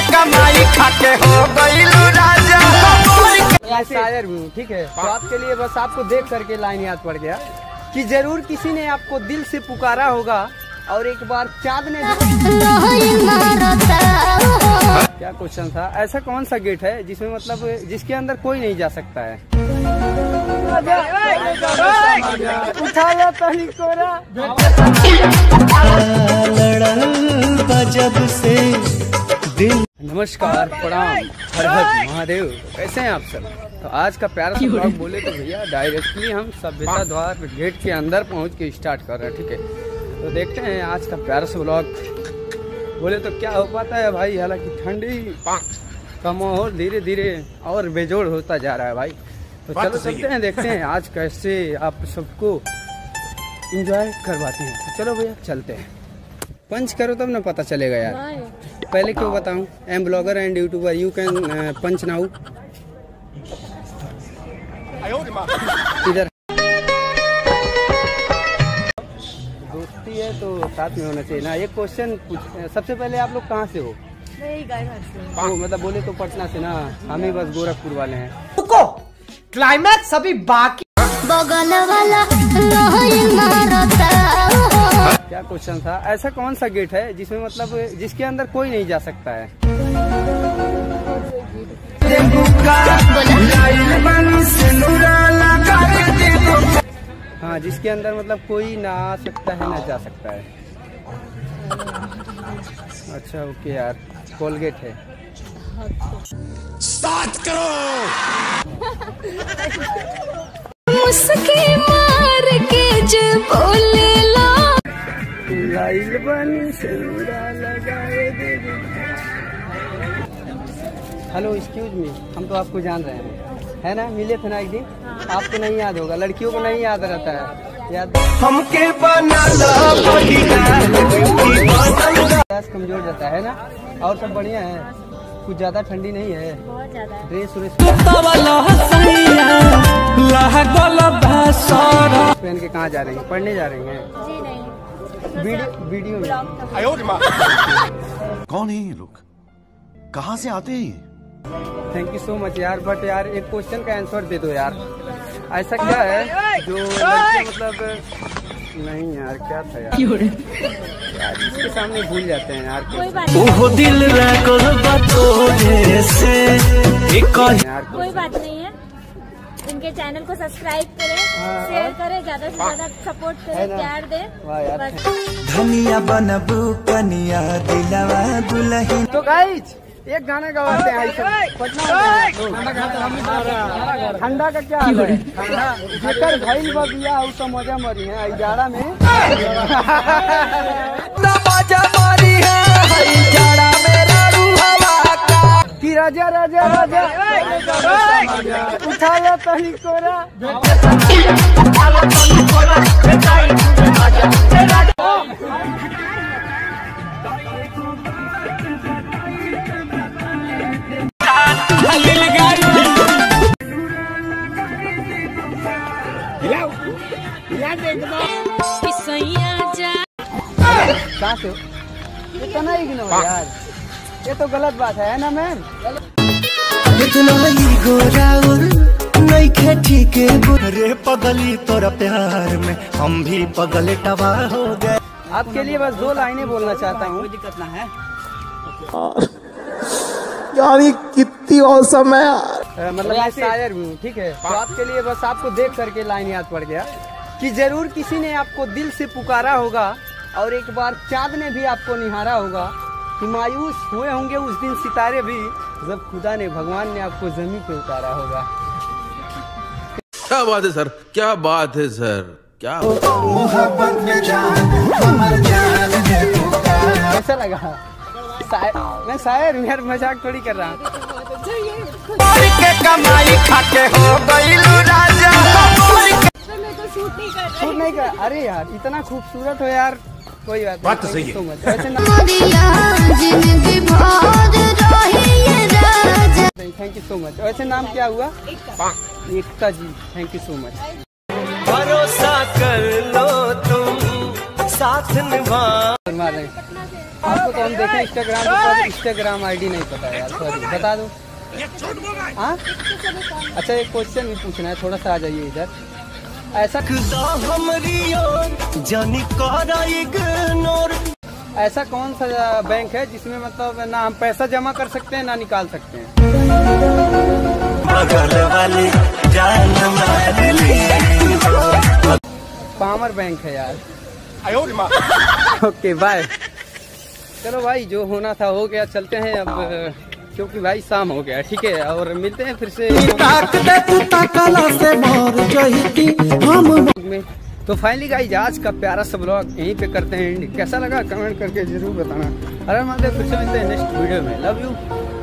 कमाई खाके हो गइलू राजा। मैं शायर हूँ, ठीक है, तो आपके लिए बस आपको देख करके लाइन याद पड़ गया कि जरूर किसी ने आपको दिल से पुकारा होगा और एक बार चाँद ने क्या क्वेश्चन था, ऐसा कौन सा गेट है जिसमें मतलब जिसके अंदर कोई नहीं जा सकता है। उठा लो पहली कोरा जब से दिल। नमस्कार, प्रणाम, हर हर महादेव। कैसे हैं आप सब? तो आज का प्यारा सा ब्लॉग बोले तो भैया डायरेक्टली हम सभ्यता द्वार गेट के अंदर पहुंच के स्टार्ट कर रहे हैं, ठीक है। तो देखते हैं आज का प्यारा सा ब्लॉग बोले तो क्या हो पाता है भाई। हालांकि ठंडी का माहौल धीरे धीरे और बेजोड़ होता जा रहा है भाई। तो चलो चलते हैं, देखते हैं आज कैसे आप सबको एंजॉय करवाते हैं। तो चलो भैया चलते हैं। पंच करो तब ना पता चलेगा यार। पहले क्यों बताऊं, I am blogger and YouTuber, you can punch now. इधर दोस्ती है तो साथ में होना चाहिए ना। एक क्वेश्चन सबसे पहले आप लोग कहाँ से हो? तो मतलब बोले तो पटना से ना, हम ही बस गोरखपुर वाले हैं। रुको, क्लाइमैक्स अभी बाकी। बगल वाला क्या क्वेश्चन था, ऐसा कौन सा गेट है जिसमें मतलब जिसके अंदर कोई नहीं जा सकता है। हाँ, जिसके अंदर मतलब कोई ना आ सकता है ना जा सकता है। अच्छा ओके यार, कोलगेट है। स्टार्ट करो। मुस्की मार के जो बोले लो लाइल बनी सिंदूरा लगाए दे। हेलो एक्सक्यूज मी, हम तो आपको जान रहे हैं, है ना, मिले थे ना एक दिन। आपको नहीं याद होगा, लड़कियों को नहीं याद रहता है। याद हमके बना कमजोर जाता है ना। और सब बढ़िया है, कुछ ज्यादा ठंडी नहीं है, बहुत ज्यादा ड्रेस पहन के कहाँ जा रही हैं? पढ़ने जा रही हैं? जी नहीं, वीडियो में। कौन है ये लोग, कहाँ से आते हैं? थैंक यू सो मच यार, बट यार एक क्वेश्चन का आंसर दे दो यार। ऐसा क्या है जो लड़के मतलब नहीं यार, क्या था यार, इसके सामने भूल जाते हैं यार। कोई बात नहीं, कोई बात नहीं है। इनके चैनल को सब्सक्राइब करें, शेयर करें, ज्यादा से ज्यादा सपोर्ट करें, प्यार दें। धनिया बनबू कनिया दिलवा दुल्हन। तो गाइस एक गाना गवाते हैं ठंडा का क्या हाल है? जेकर भइल बा बिया उ तो मजा मरी है आई जाड़ा में। मजा मारी है जाड़ा मेरा रूहवा का। कि राजा राजा राजा उठा लो पहली कोरा। कहाँ से हो? इतना इग्नोर यार, ये तो गलत बात है ना मैम। इतना ही गोरा नहीं खे ठीक है रे पगली, तोरा प्यार में हम भी पगले टवा हो गए। आपके लिए बस 2 लाइनें बोलना चाहता हूँ। कोई दिक्कत ना है यार, ये कितनी औसम है यार। मतलब मैं शायर हूँ, ठीक है, तो आपके लिए बस आपको देख करके लाइन याद पड़ गया कि जरूर किसी ने आपको दिल से पुकारा होगा और एक बार चाँद ने भी आपको निहारा होगा। कि मायूस हुए होंगे उस दिन सितारे भी, जब खुदा ने भगवान ने आपको जमीन पे उतारा होगा। क्या बात है सर, क्या बात है सर, क्या कैसा लगा? मैं शायर हूँ यार, मजाक थोड़ी कर रहा हूँ। कमाई खाके हो गइलू राजा। शूट नहीं कर, अरे यार इतना खूबसूरत हो यार, कोई बात नहीं। सही है। Thank you so much. वैसे नाम क्या हुआ? Ekta ji, thank you so much. भरोसा कर लो तुम साथ निभा। आपको तो हम देखें इंस्टाग्राम पर, इंस्टाग्राम आईडी नहीं पता यार, सॉरी बता दो। हाँ अच्छा, एक क्वेश्चन भी पूछना है, थोड़ा सा आ जाइए इधर। ऐसा कौन सा बैंक है जिसमें मतलब ना हम पैसा जमा कर सकते हैं ना निकाल सकते हैं? पामर बैंक है यार। Okay bye. चलो भाई, जो होना था हो गया, चलते हैं अब, क्योंकि भाई शाम हो गया। ठीक है, और मिलते हैं फिर से में। तो फाइनली गाइस, आज का प्यारा सा ब्लॉग यहीं पे करते हैं। कैसा लगा कमेंट करके जरूर बताना। अरे मतलब फिर से मिलते हैं नेक्स्ट वीडियो में। Love you.